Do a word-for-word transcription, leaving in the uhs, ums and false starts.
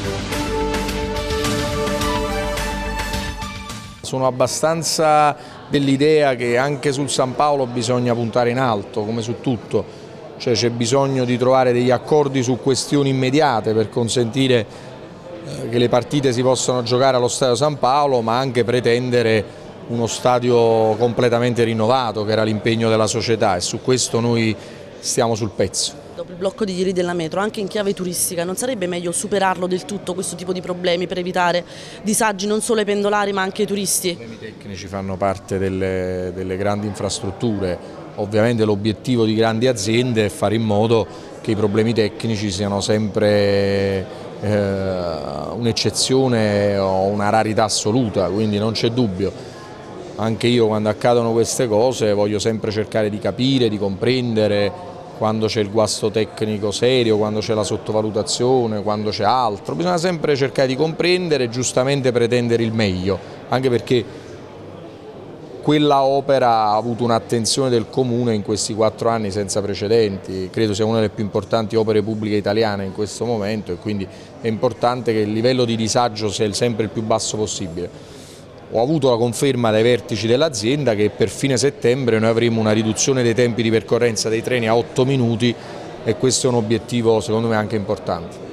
Sono abbastanza dell'idea che anche sul San Paolo bisogna puntare in alto, come su tutto, cioè c'è bisogno di trovare degli accordi su questioni immediate per consentire che le partite si possano giocare allo Stadio San Paolo, ma anche pretendere uno stadio completamente rinnovato, che era l'impegno della società, e su questo noi stiamo sul pezzo. Dopo il blocco di ieri della metro, anche in chiave turistica, non sarebbe meglio superarlo del tutto questo tipo di problemi per evitare disagi non solo ai pendolari ma anche ai turisti? I problemi tecnici fanno parte delle, delle grandi infrastrutture, ovviamente l'obiettivo di grandi aziende è fare in modo che i problemi tecnici siano sempre eh, un'eccezione o una rarità assoluta, quindi non c'è dubbio. Anche io quando accadono queste cose voglio sempre cercare di capire, di comprendere, quando c'è il guasto tecnico serio, quando c'è la sottovalutazione, quando c'è altro. Bisogna sempre cercare di comprendere e giustamente pretendere il meglio, anche perché quella opera ha avuto un'attenzione del Comune in questi quattro anni senza precedenti, credo sia una delle più importanti opere pubbliche italiane in questo momento, e quindi è importante che il livello di disagio sia sempre il più basso possibile. Ho avuto la conferma dai vertici dell'azienda che per fine settembre noi avremo una riduzione dei tempi di percorrenza dei treni a otto minuti, e questo è un obiettivo secondo me anche importante.